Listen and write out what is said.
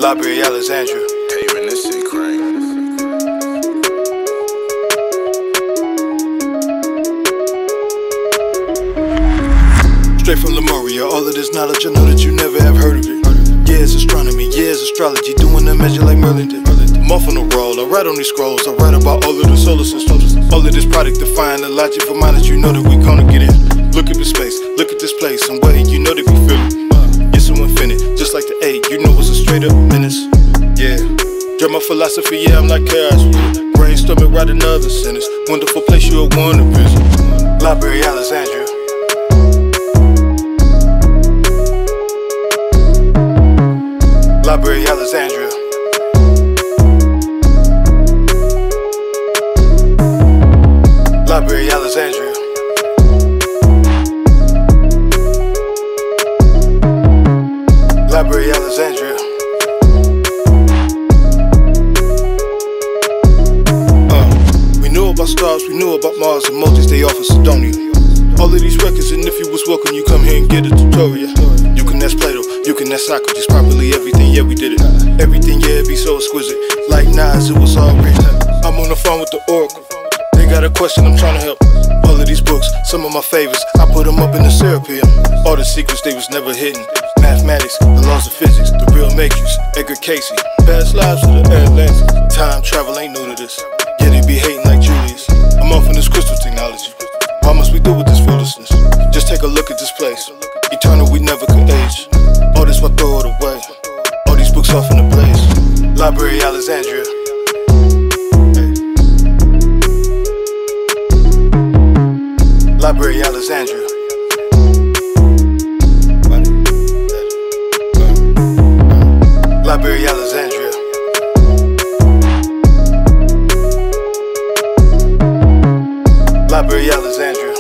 Library Alexandria. Hey man, this shit crazy. Straight from Lemuria, all of this knowledge, I know that you never have heard of it. Years astronomy, years astrology, doing the measure like Merlin did. I'm off on the roll, I write on these scrolls, I write about all of the solar systems. All of this product define the logic for mine that you know that we gonna get in. Look at the space, look at this place, and wait, you know they be feeling. Yes, I'm infinite, just like the 8, you know it's a straight up menace. Yeah, dread my philosophy, yeah, I'm like chaos with it. Brainstorming, writing other sentence. Wonderful place you'll want to visit. Library Alexandria. Library Alexandria. Library Alexandria. Library Alexandria. We knew about stars, we knew about Mars, emojis they offer Sidonia. All of these records, and if you was welcome, you come here and get a tutorial. You can ask Plato, you can ask Socrates, properly everything, yeah we did it. Everything, yeah, it be so exquisite. Like Nas, it was all written. I'm on the phone with the Oracle. They got a question, I'm trying to help. All of these books, some of my favorites, I put them up in the serapeum. All the secrets, they was never hidden. Mathematics, the laws of physics, the real matrix, Edgar Casey. Past lives of the Atlantic. Time travel ain't new to this. Yeah, they be hating like Julius. I'm off in this crystal technology. Why must we do with this foolishness? Just take a look at this place. Eternal, we never could age. All this, why throw it away? All these books off in the place. Library Alexandria. Library Alexandria. Library Alexandria. Library Alexandria.